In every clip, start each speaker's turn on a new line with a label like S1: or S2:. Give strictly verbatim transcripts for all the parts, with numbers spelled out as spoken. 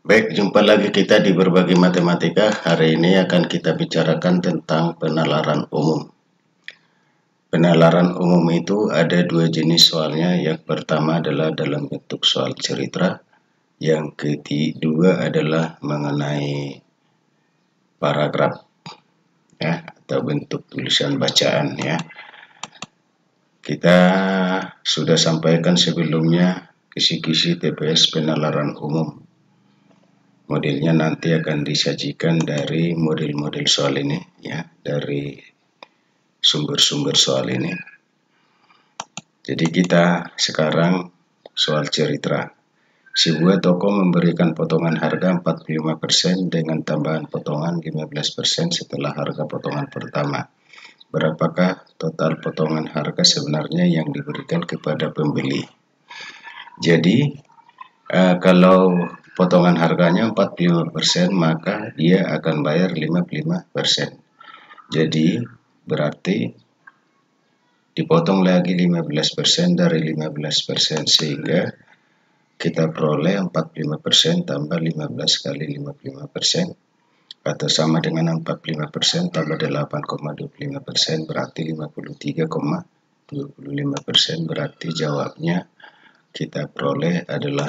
S1: Baik, jumpa lagi kita di Berbagi Matematika. Hari ini akan kita bicarakan tentang penalaran umum. Penalaran umum itu ada dua jenis soalnya. Yang pertama adalah dalam bentuk soal cerita. Yang kedua adalah mengenai paragraf, ya, atau bentuk tulisan bacaan, ya. Kita sudah sampaikan sebelumnya kisi-kisi T P S penalaran umum. Modelnya nanti akan disajikan dari model-model soal ini, ya, dari sumber-sumber soal ini. Jadi kita sekarang soal cerita. Sebuah toko memberikan potongan harga empat puluh lima persen dengan tambahan potongan lima belas persen setelah harga potongan pertama. Berapakah total potongan harga sebenarnya yang diberikan kepada pembeli? Jadi uh, kalau potongan harganya empat puluh lima persen, maka dia akan bayar lima puluh lima persen. Jadi berarti dipotong lagi lima belas persen dari lima belas persen, sehingga kita peroleh empat puluh lima persen tambah lima belas kali lima puluh lima persen, atau sama dengan empat puluh lima persen tambah delapan koma dua puluh lima persen, berarti lima puluh tiga koma dua puluh lima persen. Berarti jawabnya kita peroleh adalah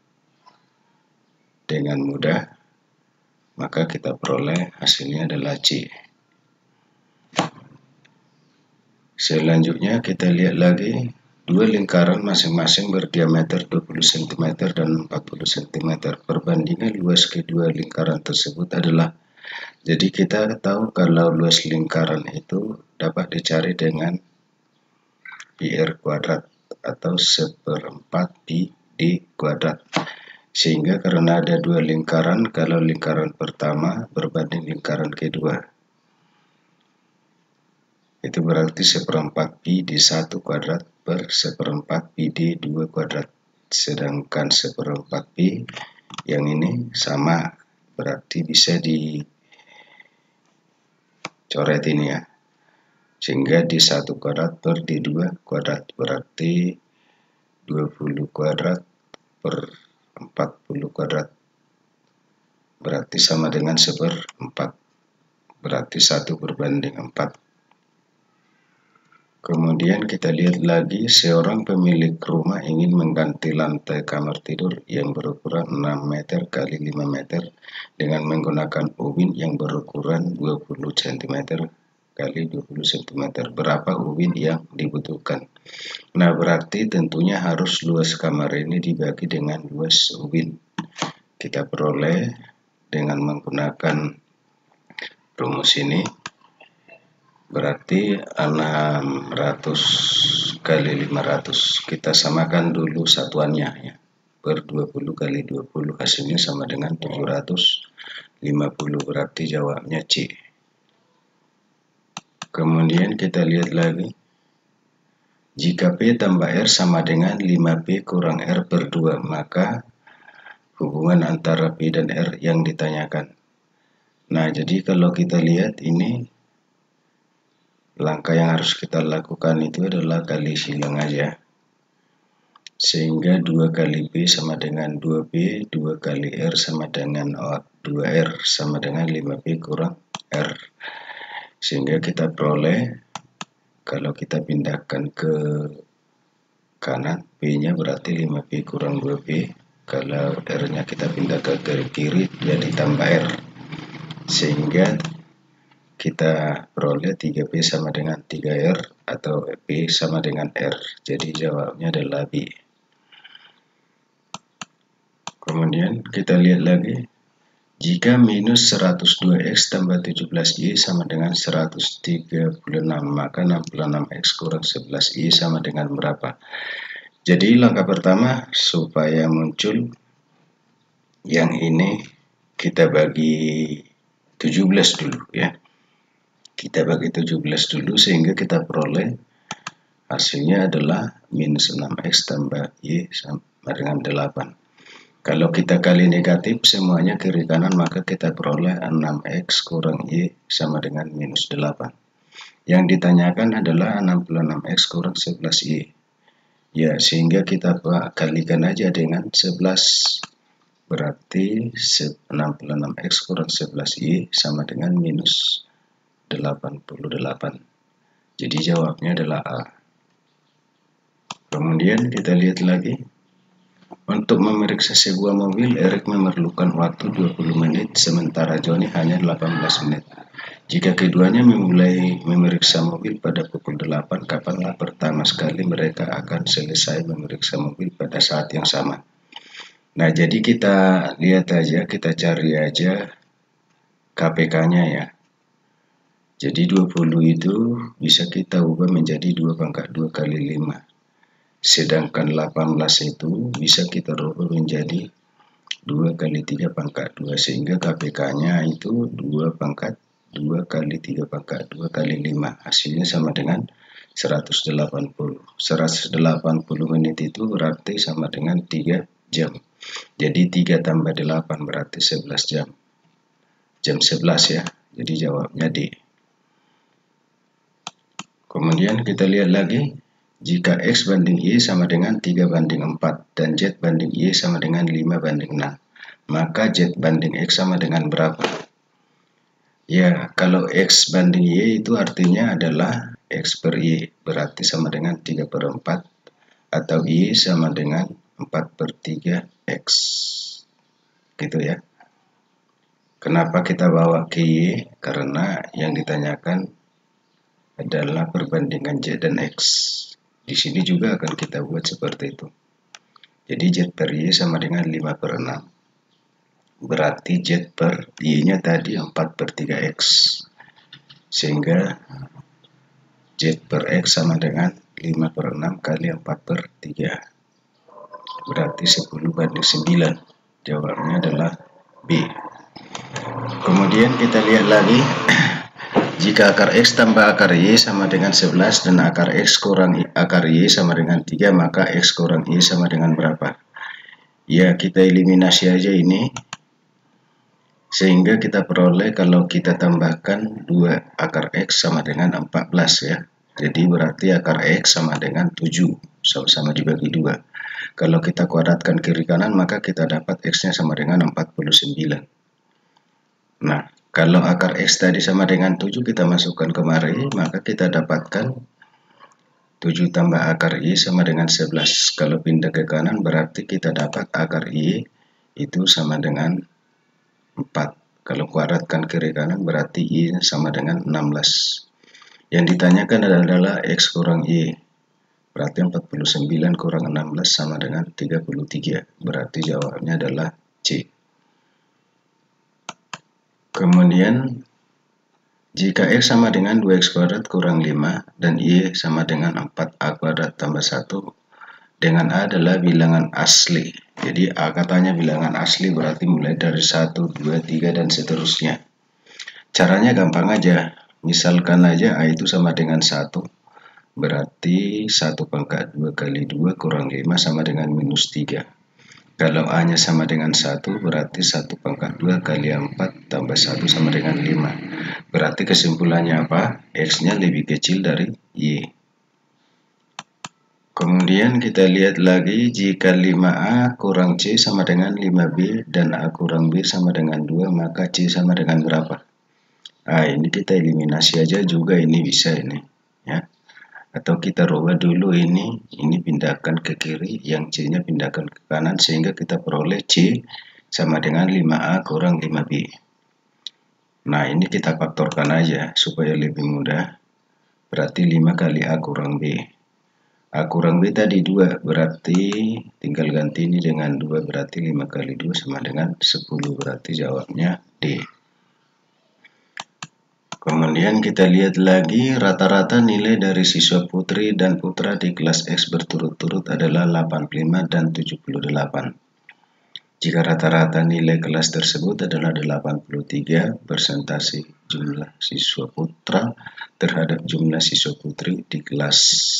S1: dengan mudah, maka kita peroleh hasilnya adalah C. Selanjutnya kita lihat lagi dua lingkaran masing-masing berdiameter dua puluh sentimeter dan empat puluh sentimeter. Perbandingan luas kedua lingkaran tersebut adalah, jadi kita tahu kalau luas lingkaran itu dapat dicari dengan pi r kuadrat atau seperempat pi d kuadrat. Sehingga karena ada dua lingkaran, kalau lingkaran pertama berbanding lingkaran kedua, itu berarti seperempat pi d satu kuadrat per seperempat pi d dua kuadrat. Sedangkan seperempat pi yang ini sama, berarti bisa dicoret ini, ya. Sehingga d satu kuadrat per d dua kuadrat berarti dua puluh kuadrat per empat puluh kuadrat, berarti sama dengan seperempat, berarti satu berbanding empat. Kemudian kita lihat lagi, seorang pemilik rumah ingin mengganti lantai kamar tidur yang berukuran enam meter kali lima meter dengan menggunakan ubin yang berukuran dua puluh sentimeter kali dua puluh sentimeter. Berapa ubin yang dibutuhkan? Nah, berarti tentunya harus luas kamar ini dibagi dengan luas ubin. Kita peroleh dengan menggunakan rumus ini, berarti enam ratus kali lima ratus. Kita samakan dulu satuannya, ya, per dua puluh kali dua puluh, hasilnya sama dengan tujuh ratus lima puluh, berarti jawabnya C. Kemudian kita lihat lagi, jika P tambah R sama dengan lima P kurang R per dua, maka hubungan antara P dan R yang ditanyakan. Nah, jadi kalau kita lihat ini, langkah yang harus kita lakukan itu adalah kali silang aja. Sehingga dua kali P sama dengan dua P, dua kali R sama dengan dua R, sama dengan lima P kurang R. Sehingga kita peroleh, kalau kita pindahkan ke kanan, P-nya berarti lima P kurang dua P. Kalau R-nya kita pindahkan ke kiri, jadi tambah R. Sehingga kita peroleh tiga P sama dengan tiga R atau P sama dengan R. Jadi jawabnya adalah B. Kemudian kita lihat lagi, jika minus seratus dua X tambah tujuh belas Y sama dengan seratus tiga puluh enam, maka enam puluh enam X kurang sebelas Y sama dengan berapa? Jadi langkah pertama, supaya muncul yang ini, kita bagi tujuh belas dulu, ya. Kita bagi tujuh belas dulu sehingga kita peroleh hasilnya adalah minus enam X tambah Y sama dengan delapan. Kalau kita kali negatif semuanya kiri kanan, maka kita peroleh enam X kurang Y sama dengan minus delapan. Yang ditanyakan adalah enam puluh enam X kurang sebelas Y. Ya, sehingga kita kalikan aja dengan sebelas. berarti enam puluh enam X kurang sebelas Y sama dengan minus delapan puluh delapan. Jadi jawabnya adalah A. Kemudian kita lihat lagi. Untuk memeriksa sebuah mobil, Eric memerlukan waktu dua puluh menit, sementara Johnny hanya delapan belas menit. Jika keduanya memulai memeriksa mobil pada pukul delapan, kapanlah pertama sekali mereka akan selesai memeriksa mobil pada saat yang sama? Nah, jadi kita lihat aja, kita cari aja K P K-nya ya. Jadi dua puluh itu bisa kita ubah menjadi dua pangkat dua kali lima. Sedangkan delapan belas itu bisa kita rubah menjadi dua kali tiga pangkat dua, sehingga K P K-nya itu dua pangkat dua kali tiga pangkat dua kali lima. Hasilnya sama dengan seratus delapan puluh. seratus delapan puluh menit itu berarti sama dengan tiga jam. Jadi tiga tambah delapan berarti sebelas jam. Jam sebelas ya. Jadi jawabnya D. Kemudian kita lihat lagi. Jika X banding Y sama dengan tiga banding empat dan Z banding Y sama dengan lima banding enam, maka Z banding X sama dengan berapa? Ya, kalau X banding Y itu artinya adalah X per Y, berarti sama dengan tiga per empat, atau Y sama dengan empat per tiga X. Gitu ya. Kenapa kita bawa ke Y? Karena yang ditanyakan adalah perbandingan Z dan X. Di sini juga akan kita buat seperti itu. Jadi Z per Y sama dengan lima per enam. Berarti Z per Y-nya tadi empat per tiga X. Sehingga Z per X sama dengan lima per enam kali empat per tiga. Berarti sepuluh banding sembilan. Jawabnya adalah B. Kemudian kita lihat lagi. Jika akar X tambah akar Y sama dengan sebelas dan akar X kurang akar Y sama dengan tiga, maka X kurang Y sama dengan berapa? Ya, kita eliminasi aja ini. Sehingga kita peroleh kalau kita tambahkan dua akar X sama dengan empat belas ya. Jadi berarti akar X sama dengan tujuh, sama-sama dibagi dua. Kalau kita kuadratkan kiri kanan, maka kita dapat X-nya sama dengan empat puluh sembilan. Nah, kalau akar X tadi sama dengan tujuh, kita masukkan kemari, maka kita dapatkan tujuh tambah akar Y sama dengan sebelas. Kalau pindah ke kanan berarti kita dapat akar Y itu sama dengan empat. Kalau kuadratkan kiri kanan berarti Y sama dengan enam belas. Yang ditanyakan adalah X kurang Y. Berarti empat puluh sembilan kurang enam belas sama dengan tiga puluh tiga. Berarti jawabnya adalah C. Kemudian, jika X sama dengan dua X kuadrat kurang lima dan Y sama dengan empat A kuadrat tambah satu, dengan A adalah bilangan asli. Jadi A katanya bilangan asli berarti mulai dari satu, dua, tiga, dan seterusnya. Caranya gampang aja. Misalkan aja A itu sama dengan satu. Berarti satu pangkat dua kali dua kurang lima sama dengan minus tiga. Kalau A-nya sama dengan satu, berarti satu pangkat dua kali empat tambah satu sama dengan lima. Berarti kesimpulannya apa? X-nya lebih kecil dari Y. Kemudian kita lihat lagi, jika lima A kurang C sama dengan lima B dan A kurang B sama dengan dua, maka C sama dengan berapa? Nah, ini kita eliminasi aja juga, ini bisa ini. Ya. Atau kita rubah dulu ini, ini pindahkan ke kiri, yang C-nya pindahkan ke kanan, sehingga kita peroleh C sama dengan lima A kurang lima B. Nah, ini kita faktorkan aja supaya lebih mudah. Berarti lima kali A kurang B. A kurang B tadi dua, berarti tinggal ganti ini dengan dua, berarti lima kali dua sama dengan sepuluh, berarti jawabnya D. Kemudian kita lihat lagi, rata-rata nilai dari siswa putri dan putra di kelas X berturut-turut adalah delapan puluh lima dan tujuh puluh delapan. Jika rata-rata nilai kelas tersebut adalah delapan puluh tiga, persentase jumlah siswa putra terhadap jumlah siswa putri di kelas.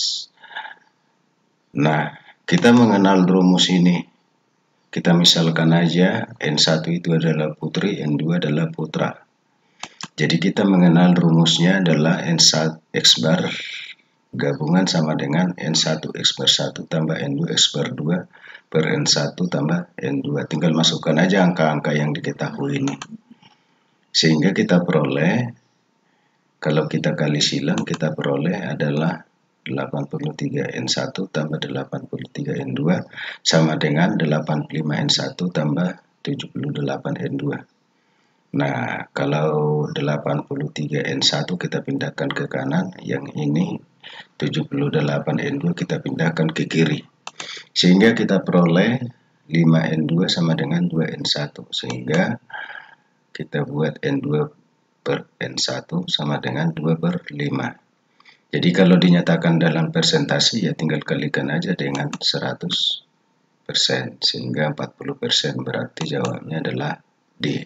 S1: Nah, kita mengenal rumus ini. Kita misalkan aja N satu itu adalah putri, N dua adalah putra. Jadi kita mengenal rumusnya adalah N satu X bar gabungan sama dengan N satu X bar satu tambah N dua X bar dua per N satu tambah N dua. Tinggal masukkan aja angka-angka yang diketahui ini. Sehingga kita peroleh, kalau kita kali silang, kita peroleh adalah delapan puluh tiga N satu tambah delapan puluh tiga N dua sama dengan delapan puluh lima N satu tambah tujuh puluh delapan N dua. Nah, kalau delapan puluh tiga N satu kita pindahkan ke kanan, yang ini tujuh puluh delapan N dua kita pindahkan ke kiri. Sehingga kita peroleh lima N dua sama dengan dua N satu. Sehingga kita buat N dua per N satu sama dengan dua per lima. Jadi kalau dinyatakan dalam persentase ya tinggal kalikan aja dengan seratus persen. Sehingga empat puluh persen, berarti jawabnya adalah D.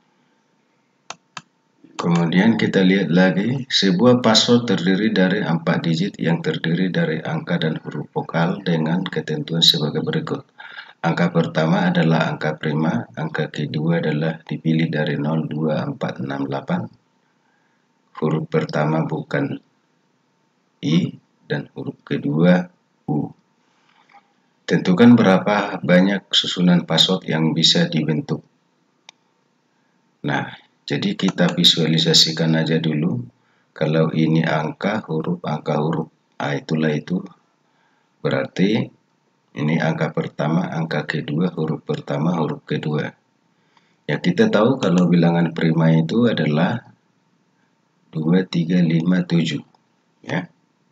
S1: Kemudian kita lihat lagi, sebuah password terdiri dari empat digit yang terdiri dari angka dan huruf vokal dengan ketentuan sebagai berikut. Angka pertama adalah angka prima, angka kedua adalah dipilih dari nol, dua, empat, enam, delapan. Huruf pertama bukan I dan huruf kedua U. Tentukan berapa banyak susunan password yang bisa dibentuk. Nah, jadi kita visualisasikan aja dulu. Kalau ini angka, huruf, angka, huruf. Ah, itulah itu. Berarti ini angka pertama, angka kedua, huruf pertama, huruf kedua. Ya, kita tahu kalau bilangan prima itu adalah dua, tiga, lima, tujuh. Ya.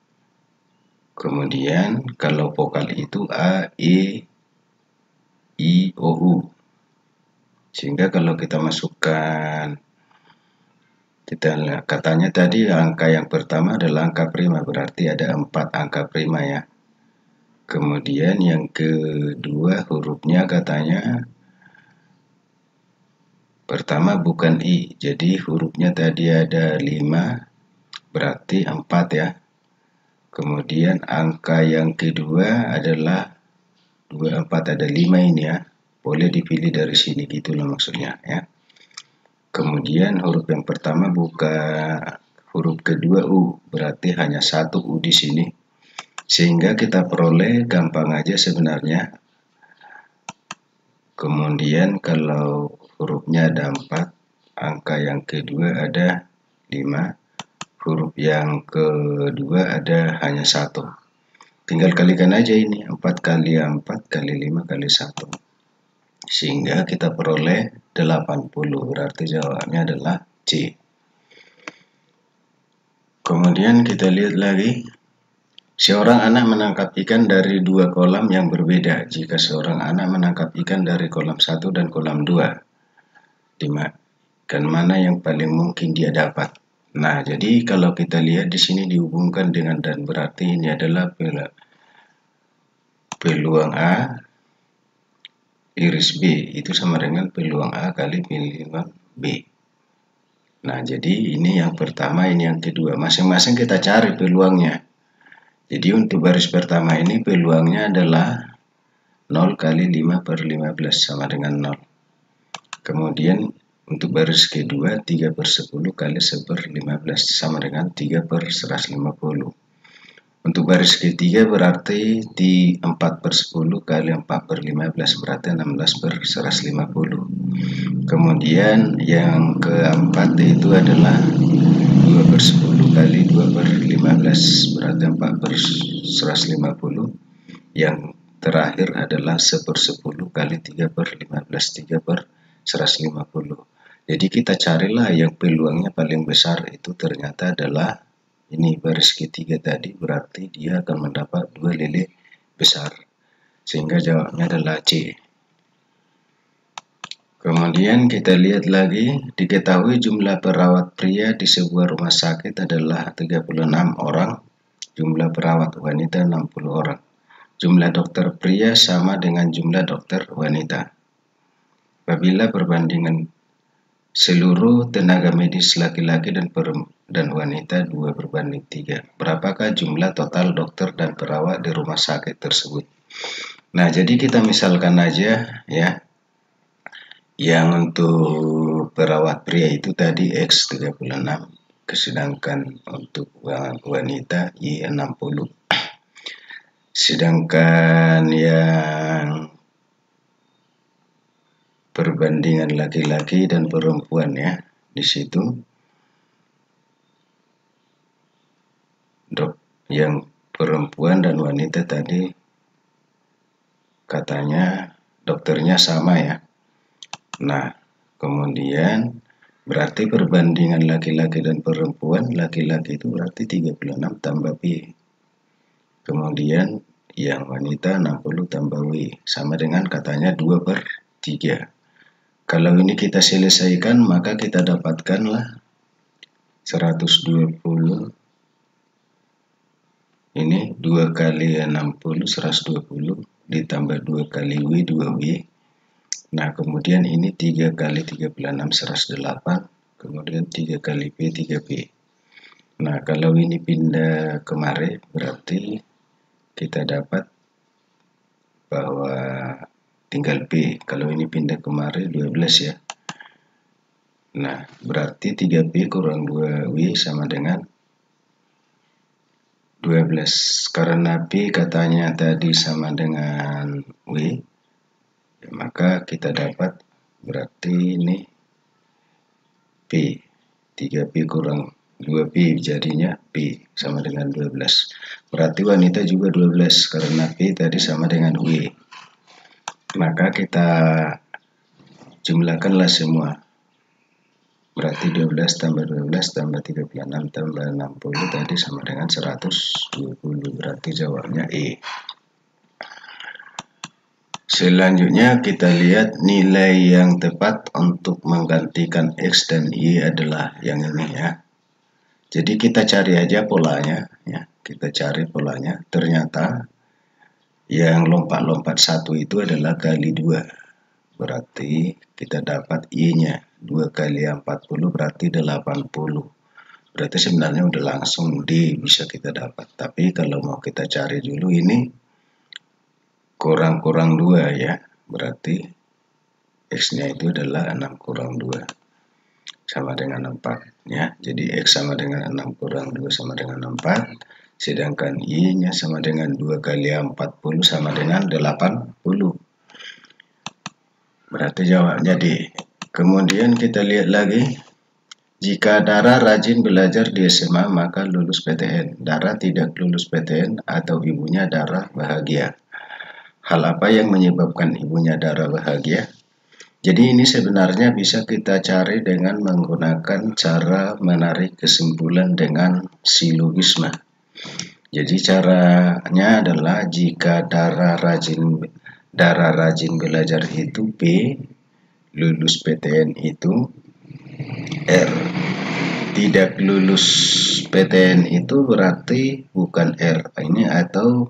S1: Kemudian kalau vokal itu A, E, I, O, U. Sehingga kalau kita masukkan, kita lihat, katanya tadi angka yang pertama adalah angka prima, berarti ada empat angka prima ya. Kemudian yang kedua hurufnya katanya pertama bukan I, jadi hurufnya tadi ada lima, berarti empat ya. Kemudian angka yang kedua adalah dua, empat, ada lima ini ya. Boleh dipilih dari sini, gitulah maksudnya ya. Kemudian huruf yang pertama bukan, huruf kedua U, berarti hanya satu U di sini. Sehingga kita peroleh gampang aja sebenarnya. Kemudian kalau hurufnya ada empat, angka yang kedua ada lima, huruf yang kedua ada hanya satu. Tinggal kalikan aja ini, empat kali empat kali lima kali satu. Sehingga kita peroleh delapan puluh, berarti jawabnya adalah C. Kemudian kita lihat lagi. Seorang anak menangkap ikan dari dua kolam yang berbeda. Jika seorang anak menangkap ikan dari kolam satu dan kolam dua, ikan mana yang paling mungkin dia dapat? Nah, jadi kalau kita lihat di sini dihubungkan dengan dan, berarti ini adalah peluang A iris B itu sama dengan peluang A kali peluang B. Nah, jadi ini yang pertama, ini yang kedua. Masing-masing kita cari peluangnya. Jadi untuk baris pertama ini peluangnya adalah nol kali lima per lima belas sama dengan nol. Kemudian untuk baris kedua tiga per sepuluh kali satu per lima belas sama dengan tiga per seratus lima puluh. Untuk baris ketiga berarti di empat per sepuluh kali empat per lima belas berarti enam belas per seratus lima puluh. Kemudian yang keempat itu adalah dua per sepuluh kali dua per lima belas berarti empat per seratus lima puluh. Yang terakhir adalah satu per sepuluh kali tiga per lima belas, tiga per seratus lima puluh. Jadi kita carilah yang peluangnya paling besar, itu ternyata adalah ini baris ketiga tadi, berarti dia akan mendapat dua lele besar. Sehingga jawabnya adalah C. Kemudian kita lihat lagi, diketahui jumlah perawat pria di sebuah rumah sakit adalah tiga puluh enam orang, jumlah perawat wanita enam puluh orang. Jumlah dokter pria sama dengan jumlah dokter wanita. Apabila perbandingan seluruh tenaga medis laki-laki dan dan wanita dua berbanding tiga, berapakah jumlah total dokter dan perawat di rumah sakit tersebut? Nah, jadi kita misalkan aja ya, yang untuk perawat pria itu tadi X tiga puluh enam, sedangkan untuk wanita Y enam puluh. Sedangkan yang perbandingan laki-laki dan perempuan ya. Di situ dok yang perempuan dan wanita tadi katanya dokternya sama ya. Nah, kemudian berarti perbandingan laki-laki dan perempuan, laki-laki itu berarti tiga puluh enam tambah P. Kemudian yang wanita enam puluh tambah W, sama dengan katanya dua per tiga. Kalau ini kita selesaikan, maka kita dapatkanlah seratus dua puluh. Ini dua kali enam puluh, seratus dua puluh, ditambah dua kali W, dua W. Nah, kemudian ini tiga kali tiga puluh enam, seratus delapan. Kemudian tiga kali P, tiga P. Nah, kalau ini pindah kemari, berarti kita dapat bahwa tinggal P. Kalau ini pindah kemari, dua belas ya. Nah, berarti tiga P kurang dua W sama dengan dua belas. Karena P katanya tadi sama dengan W, ya, maka kita dapat berarti ini P. tiga P kurang dua P jadinya P sama dengan dua belas. Berarti wanita juga dua belas karena P tadi sama dengan W. Maka kita jumlahkanlah semua. Berarti dua belas tambah dua belas tambah tiga puluh enam tambah enam puluh tadi sama dengan seratus dua puluh. Berarti jawabnya E. Selanjutnya kita lihat nilai yang tepat untuk menggantikan X dan Y adalah yang ini ya. Jadi kita cari aja polanya ya. Kita cari polanya. Ternyata yang lompat-lompat satu itu adalah kali dua. Berarti kita dapat Y-nya. dua kali empat puluh berarti delapan puluh. Berarti sebenarnya udah langsung D bisa kita dapat. Tapi kalau mau kita cari dulu ini kurang-kurang dua ya. Berarti X-nya itu adalah enam kurang dua. Sama dengan empat ya. Jadi X sama dengan enam kurang dua sama dengan empat. Sedangkan Y-nya sama dengan dua kali empat puluh sama dengan delapan puluh. Berarti jawabnya D. Kemudian kita lihat lagi. Jika Dara rajin belajar di S M A maka lulus P T N. Dara tidak lulus P T N atau ibunya Dara bahagia. Hal apa yang menyebabkan ibunya Dara bahagia? Jadi ini sebenarnya bisa kita cari dengan menggunakan cara menarik kesimpulan dengan silogisme. Jadi caranya adalah jika Dara rajin Dara rajin belajar itu P, lulus P T N itu R. Tidak lulus P T N itu berarti bukan R. Ini atau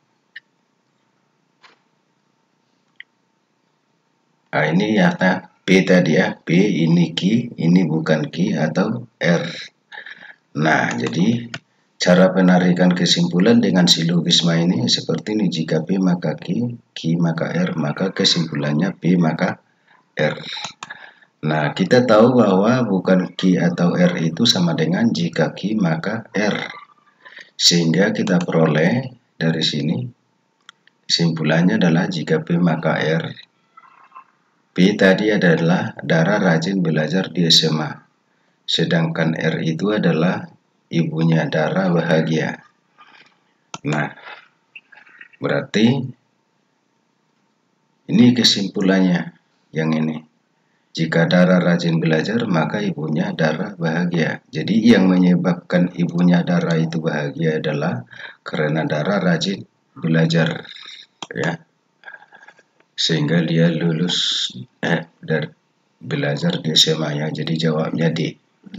S1: ah, ini ya P tadi ya. P ini Q, ini bukan Q atau R. Nah, jadi cara penarikan kesimpulan dengan silogisme ini seperti ini. Jika P maka Q, Q maka R, maka kesimpulannya P maka R. Nah, kita tahu bahwa bukan Q atau R itu sama dengan jika Q maka R. Sehingga kita peroleh dari sini kesimpulannya adalah jika P maka R. P tadi adalah Dara rajin belajar di S M A. Sedangkan R itu adalah ibunya Dara bahagia. Nah, berarti ini kesimpulannya yang ini. Jika Dara rajin belajar, maka ibunya Dara bahagia. Jadi yang menyebabkan ibunya Dara itu bahagia adalah karena Dara rajin belajar, ya, sehingga dia lulus eh, dari belajar di S M A ya. Jadi jawabnya D.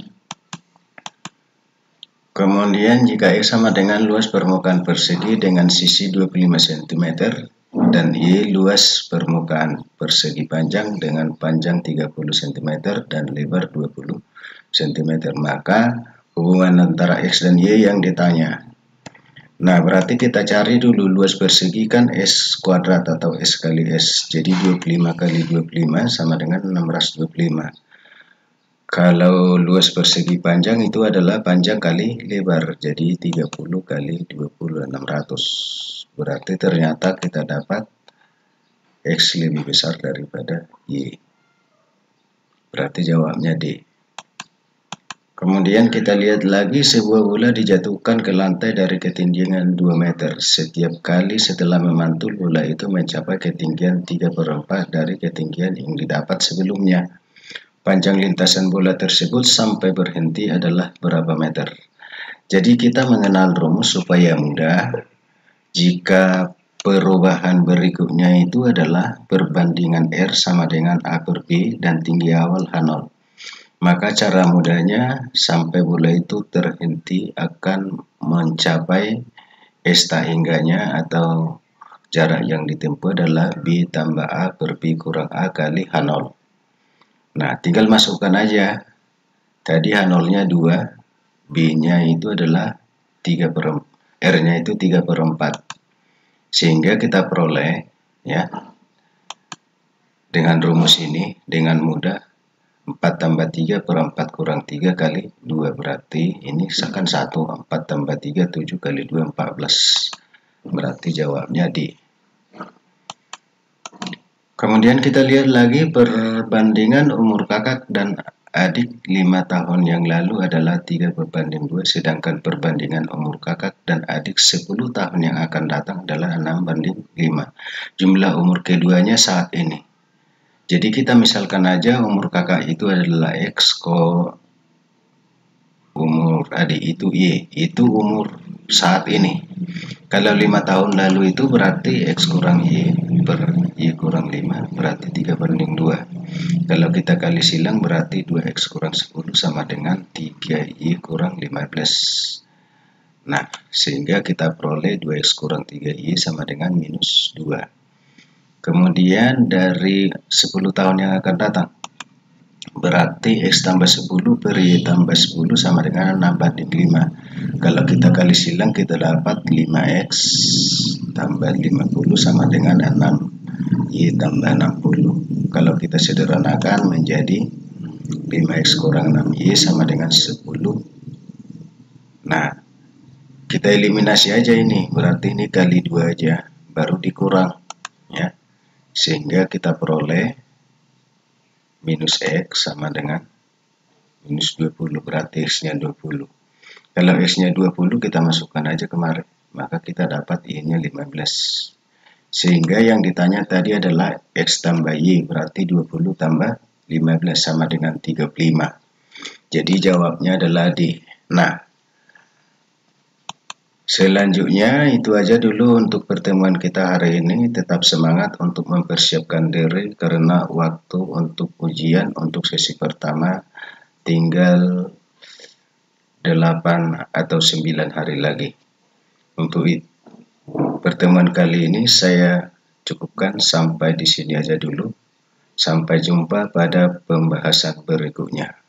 S1: Kemudian jika X sama dengan luas permukaan persegi dengan sisi dua puluh lima sentimeter dan Y luas permukaan persegi panjang dengan panjang tiga puluh sentimeter dan lebar dua puluh sentimeter, maka hubungan antara X dan Y yang ditanya. Nah, berarti kita cari dulu luas persegi kan S kuadrat atau S kali S. Jadi dua puluh lima kali dua puluh lima sama dengan enam ratus dua puluh lima. Kalau luas persegi panjang itu adalah panjang kali lebar. Jadi tiga puluh kali dua puluh, enam ratus. Berarti ternyata kita dapat X lebih besar daripada Y. Berarti jawabnya D. Kemudian kita lihat lagi, sebuah bola dijatuhkan ke lantai dari ketinggian dua meter. Setiap kali setelah memantul, bola itu mencapai ketinggian tiga per empat dari ketinggian yang didapat sebelumnya. Panjang lintasan bola tersebut sampai berhenti adalah berapa meter? Jadi kita mengenal rumus supaya mudah. Jika perubahan berikutnya itu adalah perbandingan R sama dengan A per B dan tinggi awal H nol. Maka cara mudahnya sampai bola itu terhenti akan mencapai S tak hingganya atau jarak yang ditempuh adalah B tambah A per B kurang A kali H nol. Nah, tinggal masukkan aja. Tadi H nol-nya dua, B-nya itu adalah tiga per empat, R-nya itu tiga per empat. Sehingga kita peroleh ya dengan rumus ini dengan mudah empat tambah tiga per empat kurang tiga kali dua, berarti ini akan satu. empat tambah tiga, tujuh kali dua, empat belas. Berarti jawabnya D. Kemudian kita lihat lagi perbandingan umur kakak dan adik lima tahun yang lalu adalah tiga berbanding dua, sedangkan perbandingan umur kakak dan adik sepuluh tahun yang akan datang adalah enam banding lima. Jumlah umur keduanya saat ini. Jadi kita misalkan aja umur kakak itu adalah X, ko umur adik itu Y, itu umur saat ini. Kalau lima tahun lalu itu berarti X kurang Y per Y kurang lima, berarti tiga banding dua. Kalau kita kali silang berarti dua X kurang sepuluh sama dengan tiga Y kurang lima belas. Nah, sehingga kita peroleh dua X kurang tiga Y sama dengan minus dua. Kemudian dari sepuluh tahun yang akan datang, berarti X tambah sepuluh per Y tambah sepuluh sama dengan enam banding lima. Kalau kita kali silang kita dapat lima X tambah lima puluh sama dengan enam Y tambah enam puluh. Kalau kita sederhanakan menjadi lima X kurang enam Y sama dengan sepuluh. Nah, kita eliminasi aja ini, berarti ini kali dua aja, baru dikurang ya. Sehingga kita peroleh minus X sama dengan minus dua puluh, berarti X-nya dua puluh. Kalau X-nya dua puluh kita masukkan aja kemarin, maka kita dapat Y-nya lima belas. Sehingga yang ditanya tadi adalah X tambah Y, berarti dua puluh tambah lima belas sama dengan tiga puluh lima. Jadi jawabnya adalah D. Nah, selanjutnya itu aja dulu untuk pertemuan kita hari ini. Tetap semangat untuk mempersiapkan diri karena waktu untuk ujian untuk sesi pertama tinggal delapan atau sembilan hari lagi. Untuk pertemuan kali ini saya cukupkan sampai di sini aja dulu. Sampai jumpa pada pembahasan berikutnya.